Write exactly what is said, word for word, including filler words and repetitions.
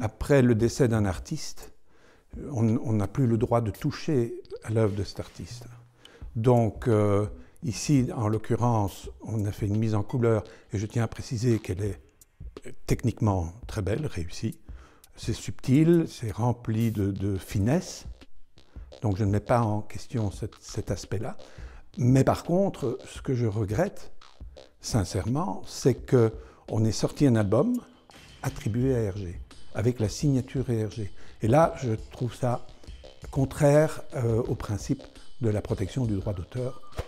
après le décès d'un artiste, on n'a plus le droit de toucher à l'œuvre de cet artiste. Donc, euh, ici, en l'occurrence, on a fait une mise en couleur, et je tiens à préciser qu'elle est techniquement très belle, réussie. C'est subtil, c'est rempli de, de finesse, donc je ne mets pas en question cet, cet aspect-là. Mais par contre, ce que je regrette, sincèrement, c'est qu'on ait sorti un album attribué à Hergé, avec la signature Hergé. Et là, je trouve ça contraire euh, au principe de la protection du droit d'auteur.